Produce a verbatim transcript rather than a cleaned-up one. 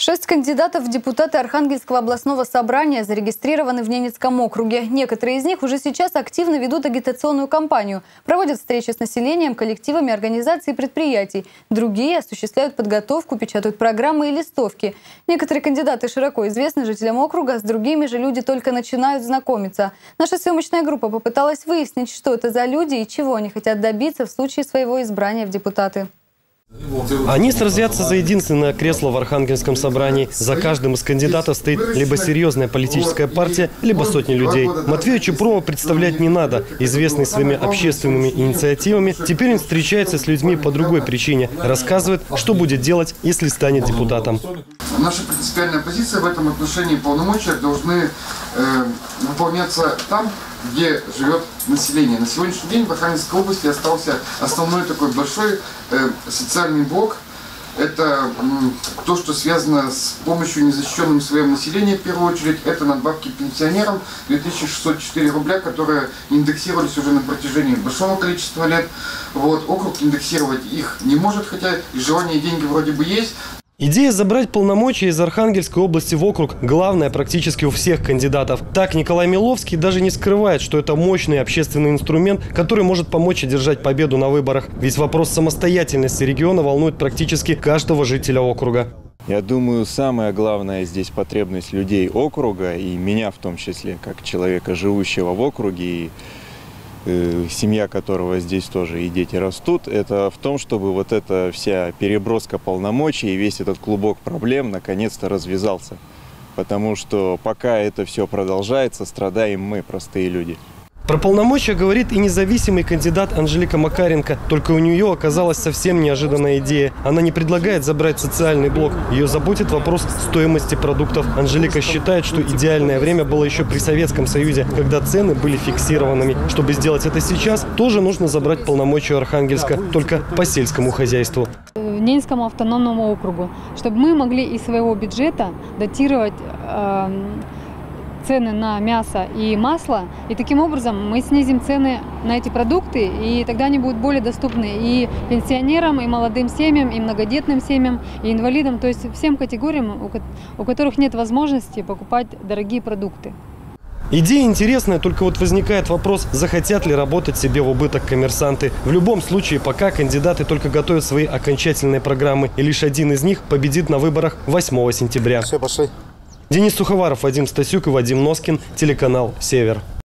Шесть кандидатов в депутаты Архангельского областного собрания зарегистрированы в Ненецком округе. Некоторые из них уже сейчас активно ведут агитационную кампанию, проводят встречи с населением, коллективами организаций и предприятий. Другие осуществляют подготовку, печатают программы и листовки. Некоторые кандидаты широко известны жителям округа, с другими же люди только начинают знакомиться. Наша съемочная группа попыталась выяснить, что это за люди и чего они хотят добиться в случае своего избрания в депутаты. Они сразятся за единственное кресло в Архангельском собрании. За каждым из кандидатов стоит либо серьезная политическая партия, либо сотни людей. Матвею Чупрова представлять не надо. Известный своими общественными инициативами, теперь он встречается с людьми по другой причине. Рассказывает, что будет делать, если станет депутатом. Наша принципиальная позиция в этом отношении: полномочия должны э, выполняться там, где живет население. На сегодняшний день в Архангельской области остался основной такой большой э, социальный блок. Это э, то, что связано с помощью незащищенным слоем населения, в первую очередь. Это надбавки пенсионерам две тысячи шестьсот четыре рубля, которые индексировались уже на протяжении большого количества лет. Вот. Округ индексировать их не может, хотя и желание, и деньги вроде бы есть. Идея забрать полномочия из Архангельской области в округ – главная практически у всех кандидатов. Так Николай Миловский даже не скрывает, что это мощный общественный инструмент, который может помочь одержать победу на выборах. Ведь вопрос самостоятельности региона волнует практически каждого жителя округа. Я думаю, самая главная здесь потребность людей округа, и меня в том числе, как человека, живущего в округе, и семья которого здесь тоже и дети растут, это в том, чтобы вот эта вся переброска полномочий и весь этот клубок проблем наконец-то развязался. Потому что пока это все продолжается, страдаем мы, простые люди. Про полномочия говорит и независимый кандидат Анжелика Макаренко. Только у нее оказалась совсем неожиданная идея. Она не предлагает забрать социальный блок. Ее заботит вопрос стоимости продуктов. Анжелика считает, что идеальное время было еще при Советском Союзе, когда цены были фиксированными. Чтобы сделать это сейчас, тоже нужно забрать полномочия Архангельска, только по сельскому хозяйству. Ненецкому автономному округу, чтобы мы могли из своего бюджета датировать э цены на мясо и масло, и таким образом мы снизим цены на эти продукты, и тогда они будут более доступны и пенсионерам, и молодым семьям, и многодетным семьям, и инвалидам, то есть всем категориям, у которых нет возможности покупать дорогие продукты. Идея интересная, только вот возникает вопрос, захотят ли работать себе в убыток коммерсанты. В любом случае, пока кандидаты только готовят свои окончательные программы, и лишь один из них победит на выборах восьмого сентября. Все, пошли. Денис Суховаров, Вадим Стасюк и Вадим Носкин, телеканал «Север».